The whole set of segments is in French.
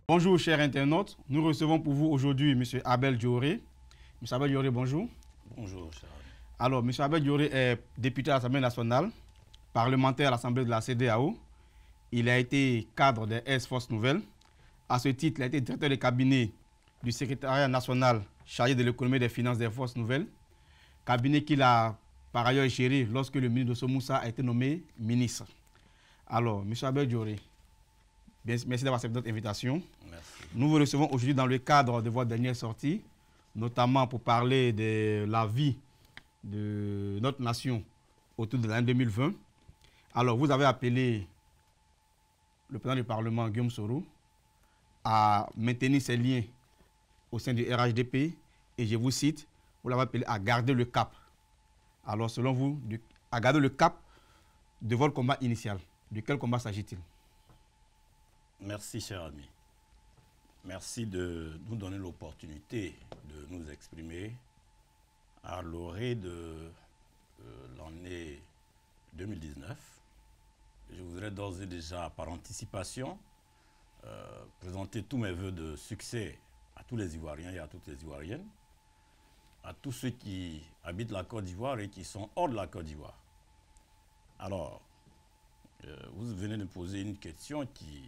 Bonjour chers internautes, nous recevons pour vous aujourd'hui M. Abel Dioré. M. Abel Dioré, bonjour. Bonjour, cher ami. Alors, M. Abel Dioré est député à l'Assemblée nationale, parlementaire à l'Assemblée de la CEDEAO. Il a été cadre des S Forces Nouvelles. À ce titre, il a été directeur de cabinet du secrétariat national chargé de l'économie et des finances des Forces Nouvelles, cabinet qu'il a par ailleurs géré lorsque le ministre Dosso Moussa a été nommé ministre. Alors, M. Abel Dioré, merci d'avoir accepté notre invitation. Merci. Nous vous recevons aujourd'hui dans le cadre de votre dernière sortie, notamment pour parler de la vie de notre nation autour de l'année 2020. Alors, vous avez appelé le président du Parlement, Guillaume Soro, à maintenir ses liens au sein du RHDP, et je vous cite, vous l'avez appelé à garder le cap. Alors, selon vous, à garder le cap de votre combat initial. De quel combat s'agit-il? Merci, cher ami. Merci de nous donner l'opportunité de nous exprimer à l'orée de l'année 2019. Je voudrais d'ores et déjà, par anticipation, présenter tous mes voeux de succès à tous les Ivoiriens et à toutes les Ivoiriennes, à tous ceux qui habitent la Côte d'Ivoire et qui sont hors de la Côte d'Ivoire. Alors, vous venez de poser une question qui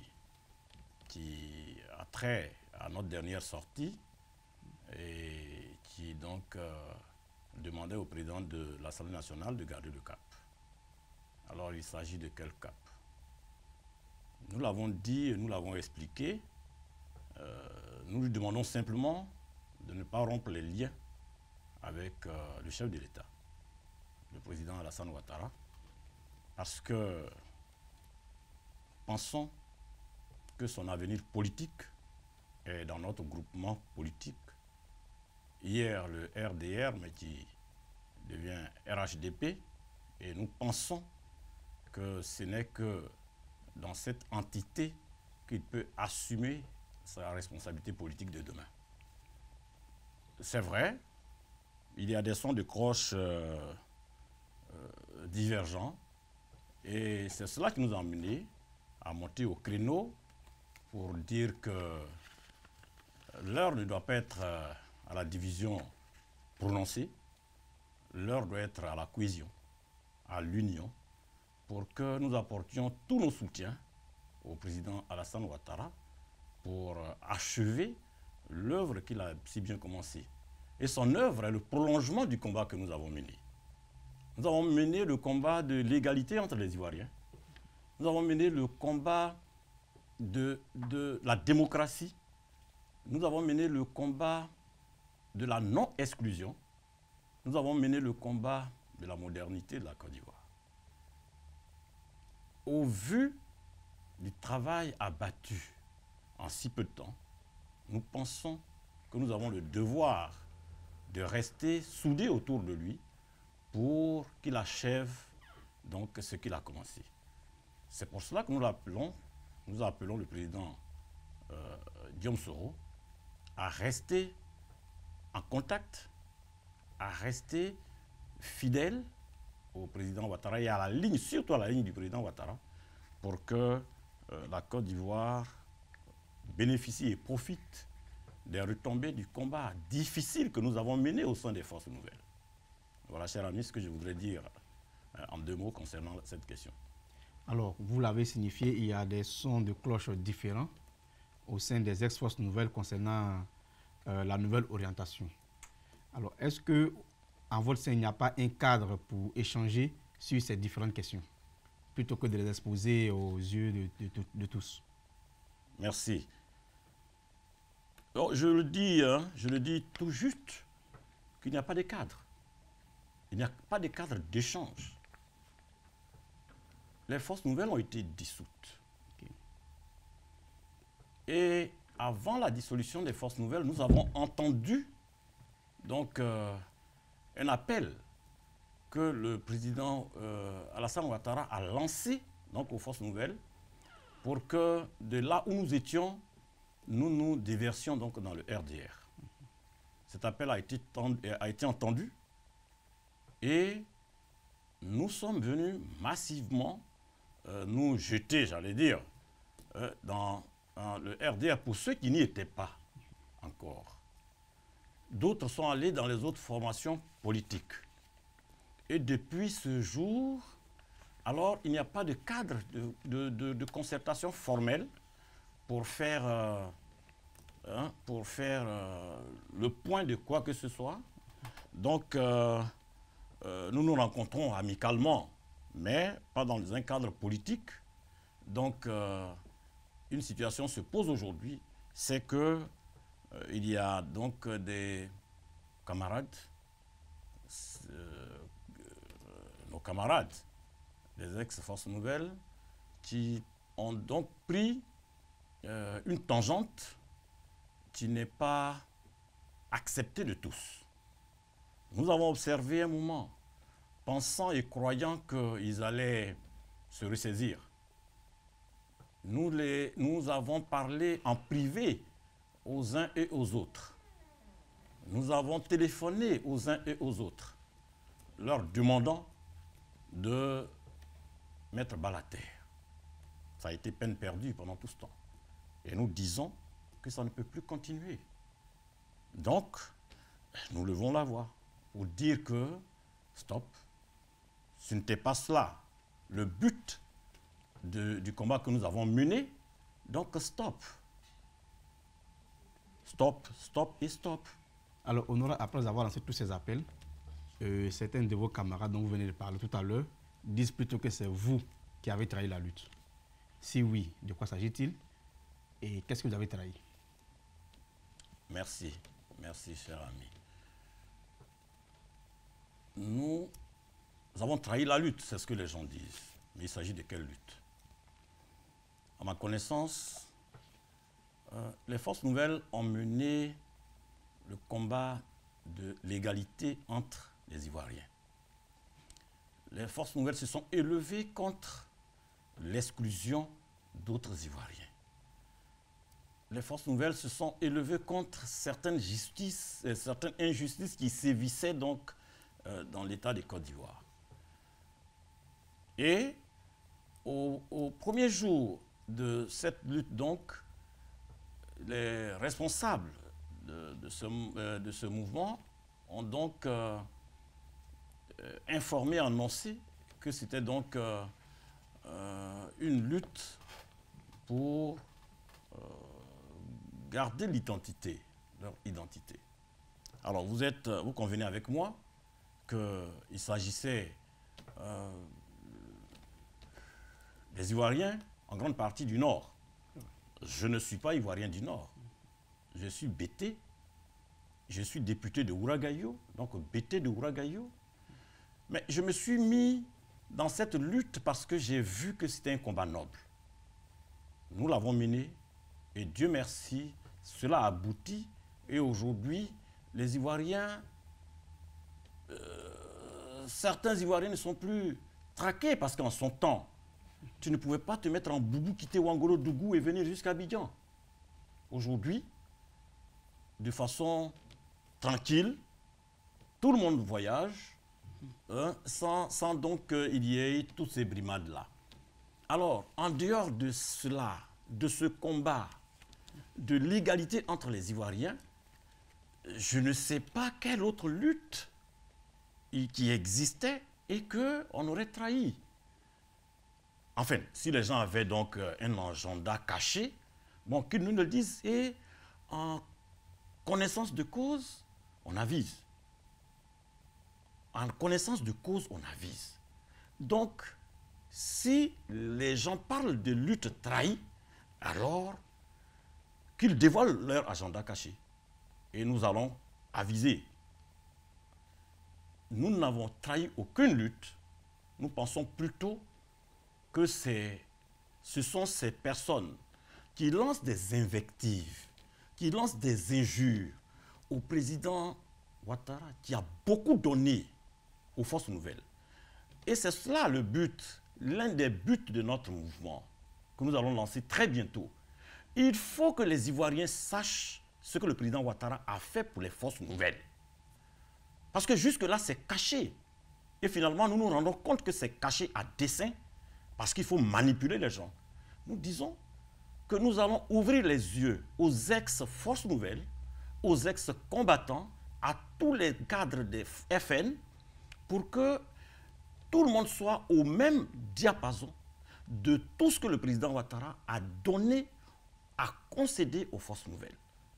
a trait à notre dernière sortie et qui donc demandait au président de l'Assemblée nationale de garder le cap. Alors il s'agit de quel cap? Nous l'avons dit et nous l'avons expliqué. Nous lui demandons simplement de ne pas rompre les liens avec le chef de l'État, le président Alassane Ouattara, parce que pensons que son avenir politique est dans notre groupement politique. Hier, le RDR, mais qui devient RHDP, et nous pensons que ce n'est que dans cette entité qu'il peut assumer sa responsabilité politique de demain. C'est vrai, il y a des sons de cloche divergents, et c'est cela qui nous a amenés à monter au créneau pour dire que l'heure ne doit pas être à la division prononcée, l'heure doit être à la cohésion, à l'union, pour que nous apportions tous nos soutiens au président Alassane Ouattara pour achever l'œuvre qu'il a si bien commencée. Et son œuvre est le prolongement du combat que nous avons mené. Nous avons mené le combat de l'égalité entre les Ivoiriens. Nous avons mené le combat de la démocratie. Nous avons mené le combat de la non-exclusion. Nous avons mené le combat de la modernité de la Côte d'Ivoire. Au vu du travail abattu en si peu de temps, nous pensons que nous avons le devoir de rester soudés autour de lui pour qu'il achève donc ce qu'il a commencé. C'est pour cela que nous appelons le président Guillaume Soro à rester en contact, à rester fidèle au président Ouattara et à la ligne, surtout à la ligne du président Ouattara, pour que la Côte d'Ivoire bénéficie et profite des retombées du combat difficile que nous avons mené au sein des forces nouvelles. Voilà, cher ami, ce que je voudrais dire en 2 mots concernant cette question. Alors, vous l'avez signifié, il y a des sons de cloche différents au sein des ex-forces nouvelles concernant la nouvelle orientation. Alors, est-ce que, en votre sein, il n'y a pas un cadre pour échanger sur ces différentes questions, plutôt que de les exposer aux yeux de tous? Merci. Alors, je le dis tout juste, qu'il n'y a pas de cadre. Il n'y a pas de cadre d'échange. Les forces nouvelles ont été dissoutes. Okay. Et avant la dissolution des forces nouvelles, nous avons entendu donc un appel que le président Alassane Ouattara a lancé donc aux forces nouvelles pour que de là où nous étions, nous nous déversions donc dans le RDR. Cet appel a été entendu et nous sommes venus massivement nous jeter, j'allais dire, dans le RDR, pour ceux qui n'y étaient pas encore, d'autres sont allés dans les autres formations politiques. Et depuis ce jour, alors il n'y a pas de cadre de concertation formelle pour faire, le point de quoi que ce soit. Donc, nous nous rencontrons amicalement, mais pas dans un cadre politique. Donc, une situation se pose aujourd'hui, c'est que il y a donc des camarades, nos camarades des ex-forces nouvelles, qui ont donc pris une tangente qui n'est pas acceptée de tous. Nous avons observé un moment, pensant et croyant qu'ils allaient se ressaisir. Nous avons parlé en privé aux uns et aux autres. Nous avons téléphoné aux uns et aux autres, leur demandant de mettre bas la terre. Ça a été peine perdue pendant tout ce temps. Et nous disons que ça ne peut plus continuer. Donc, nous levons la voix pour dire que, stop, ce n'était pas cela le but du combat que nous avons mené. Donc, stop. Stop, stop et stop. Alors, Honorable, après avoir lancé tous ces appels, certains de vos camarades dont vous venez de parler tout à l'heure disent plutôt que c'est vous qui avez trahi la lutte. Si oui, de quoi s'agit-il et qu'est-ce que vous avez trahi? Merci, merci cher ami. Nous avons trahi la lutte, c'est ce que les gens disent. Mais il s'agit de quelle lutte? À ma connaissance, les forces nouvelles ont mené le combat de l'égalité entre les Ivoiriens. Les forces nouvelles se sont élevées contre l'exclusion d'autres Ivoiriens. Les forces nouvelles se sont élevées contre certaines injustices qui sévissaient donc dans l'État de Côte d'Ivoire. Et au premier jour de cette lutte, donc, les responsables de ce mouvement ont donc informé, annoncé que c'était donc une lutte pour garder l'identité, leur identité. Alors vous convenez avec moi qu'il s'agissait des Ivoiriens en grande partie du Nord. Je ne suis pas Ivoirien du Nord. Je suis Bété. Je suis député de Ouragayo, donc Bété de Ouragayo. Mais je me suis mis dans cette lutte parce que j'ai vu que c'était un combat noble. Nous l'avons mené et Dieu merci, cela a abouti. Et aujourd'hui, les Ivoiriens, certains Ivoiriens ne sont plus traqués parce qu'en son temps, tu ne pouvais pas te mettre en boubou, quitter Ouangolo-Dougou et venir jusqu'à Abidjan. Aujourd'hui, de façon tranquille, tout le monde voyage, sans donc qu'il y ait toutes ces brimades-là. Alors, en dehors de cela, de ce combat de l'égalité entre les Ivoiriens, je ne sais pas quelle autre lutte qui existait et qu'on aurait trahi. Enfin, si les gens avaient donc un agenda caché, bon, qu'ils nous le disent et en connaissance de cause, on avise. En connaissance de cause, on avise. Donc, si les gens parlent de lutte trahie, alors qu'ils dévoilent leur agenda caché. Et nous allons aviser. Nous n'avons trahi aucune lutte. Nous pensons plutôt que ce sont ces personnes qui lancent des invectives, qui lancent des injures au président Ouattara, qui a beaucoup donné aux forces nouvelles. Et c'est cela le but, l'un des buts de notre mouvement, que nous allons lancer très bientôt. Il faut que les Ivoiriens sachent ce que le président Ouattara a fait pour les forces nouvelles. Parce que jusque-là, c'est caché. Et finalement, nous nous rendons compte que c'est caché à dessein, parce qu'il faut manipuler les gens. Nous disons que nous allons ouvrir les yeux aux ex-forces nouvelles, aux ex-combattants, à tous les cadres des FN, pour que tout le monde soit au même diapason de tout ce que le président Ouattara a donné, a concédé aux forces nouvelles.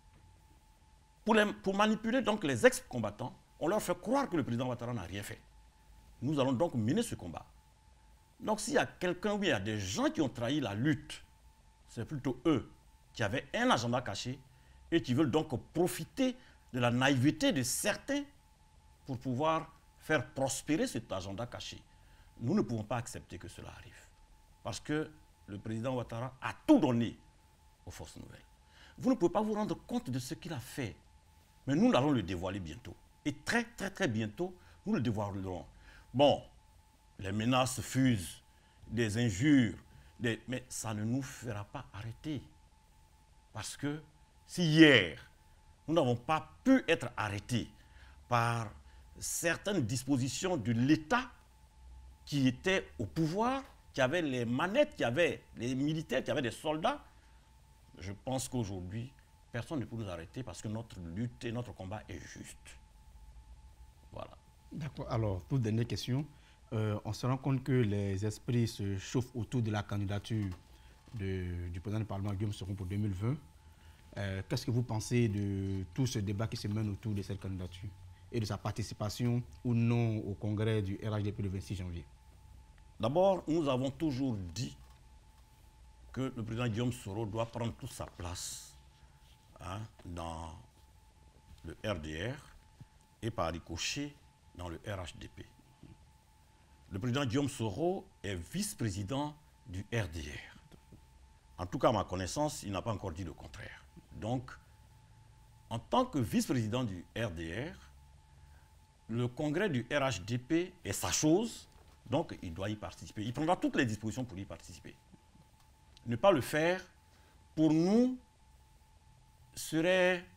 Pour manipuler donc les ex-combattants, on leur fait croire que le président Ouattara n'a rien fait. Nous allons donc mener ce combat. Donc s'il y a quelqu'un, oui, il y a des gens qui ont trahi la lutte, c'est plutôt eux qui avaient un agenda caché et qui veulent donc profiter de la naïveté de certains pour pouvoir faire prospérer cet agenda caché. Nous ne pouvons pas accepter que cela arrive. Parce que le président Ouattara a tout donné aux forces nouvelles. Vous ne pouvez pas vous rendre compte de ce qu'il a fait. Mais nous allons le dévoiler bientôt. Et très, très, très bientôt, nous le dévoilerons. Bon, les menaces fusent, des injures, mais ça ne nous fera pas arrêter. Parce que si hier, nous n'avons pas pu être arrêtés par certaines dispositions de l'État qui étaient au pouvoir, qui avaient les manettes, qui avaient les militaires, qui avaient des soldats, je pense qu'aujourd'hui, personne ne peut nous arrêter parce que notre lutte et notre combat est juste. Voilà. D'accord. Alors, toute dernière question. On se rend compte que les esprits se chauffent autour de la candidature du président du Parlement, Guillaume Soro, pour 2020. Qu'est-ce que vous pensez de tout ce débat qui se mène autour de cette candidature et de sa participation ou non au congrès du RHDP le 26 janvier? D'abord, nous avons toujours dit que le président Guillaume Soro doit prendre toute sa place dans le RDR et par ricochet dans le RHDP. Le président Guillaume Soro est vice-président du RDR. En tout cas, à ma connaissance, il n'a pas encore dit le contraire. Donc, en tant que vice-président du RDR, le congrès du RHDP est sa chose, donc il doit y participer. Il prendra toutes les dispositions pour y participer. Ne pas le faire, pour nous, serait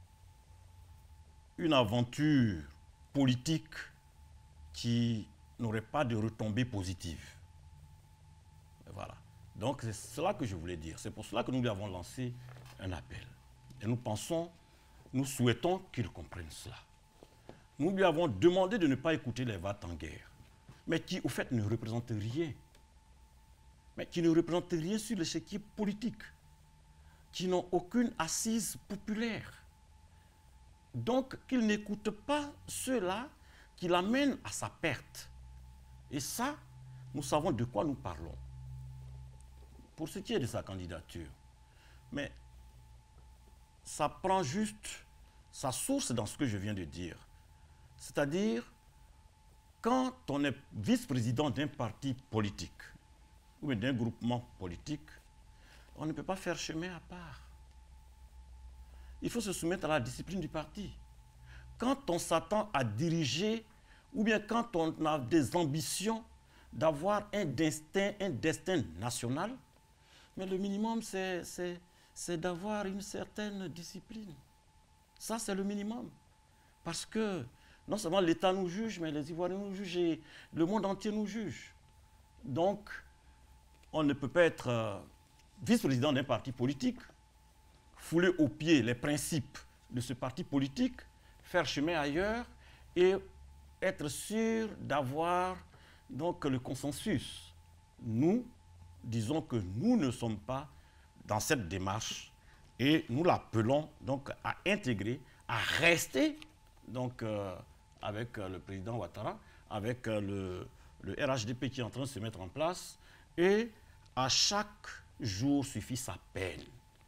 une aventure politique qui n'aurait pas de retombées positives. Voilà. Donc c'est cela que je voulais dire. C'est pour cela que nous lui avons lancé un appel. Et nous souhaitons qu'il comprenne cela. Nous lui avons demandé de ne pas écouter les va-t-en-guerre, mais qui au fait ne représentent rien. Mais qui ne représentent rien sur l'échiquier politique, qui n'ont aucune assise populaire. Donc qu'il n'écoute pas ceux-là qui l'amènent à sa perte. Et ça, nous savons de quoi nous parlons. Pour ce qui est de sa candidature, mais ça prend juste sa source dans ce que je viens de dire. C'est-à-dire, quand on est vice-président d'un parti politique ou d'un groupement politique, on ne peut pas faire chemin à part. Il faut se soumettre à la discipline du parti. Quand on s'attend à diriger, ou bien quand on a des ambitions d'avoir un destin national, mais le minimum, c'est d'avoir une certaine discipline. Ça, c'est le minimum. Parce que non seulement l'État nous juge, mais les Ivoiriens nous jugent et le monde entier nous juge. Donc, on ne peut pas être vice-président d'un parti politique, fouler aux pieds les principes de ce parti politique, faire chemin ailleurs et être sûr d'avoir donc le consensus. Nous disons que nous ne sommes pas dans cette démarche et nous l'appelons donc à intégrer, à rester donc avec le président Ouattara, avec le RHDP qui est en train de se mettre en place, et à chaque jour suffit sa peine.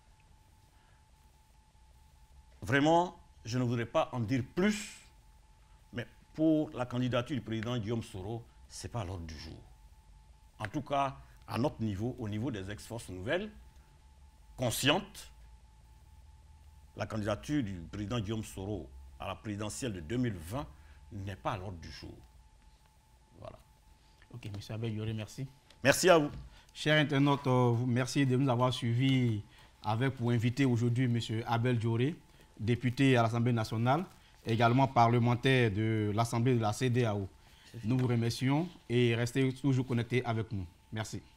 Vraiment, je ne voudrais pas en dire plus, mais pour la candidature du président Guillaume Soro, ce n'est pas à l'ordre du jour. En tout cas, à notre niveau, au niveau des ex-forces nouvelles, conscientes, la candidature du président Guillaume Soro à la présidentielle de 2020 n'est pas à l'ordre du jour. Voilà. Ok, M. Abel Dioré, merci. Merci à vous. Chers internautes, merci de nous avoir suivis avec pour inviter aujourd'hui M. Abel Dioré, député à l'Assemblée nationale, également parlementaire de l'Assemblée de la CEDEAO. Nous vous remercions et restez toujours connectés avec nous. Merci.